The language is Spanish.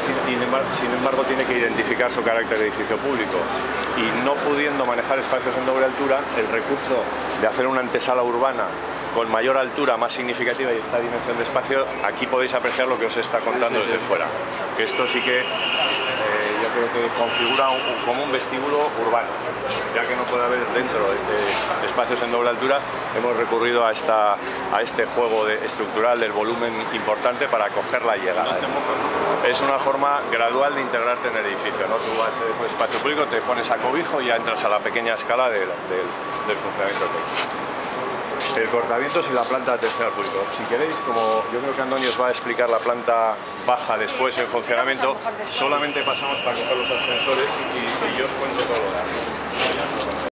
sin embargo tiene que identificar su carácter de edificio público y no pudiendo manejar espacios en doble altura, el recurso de hacer una antesala urbana con mayor altura, más significativa y esta dimensión de espacio, aquí podéis apreciar lo que os está contando desde fuera. Que esto sí que yo creo que configura como un vestíbulo urbano. Ya que no puede haber dentro de espacios en doble altura, hemos recurrido a este juego estructural del volumen importante para acoger la llegada. Es una forma gradual de integrarte en el edificio, ¿no? Tú vas a espacio público, te pones a cobijo y ya entras a la pequeña escala del funcionamiento técnico. El cortavientos y la planta de atención al público. Si queréis, como yo creo que Andoni os va a explicar la planta baja después en funcionamiento, solamente pasamos para coger los ascensores y yo os cuento todo lo demás.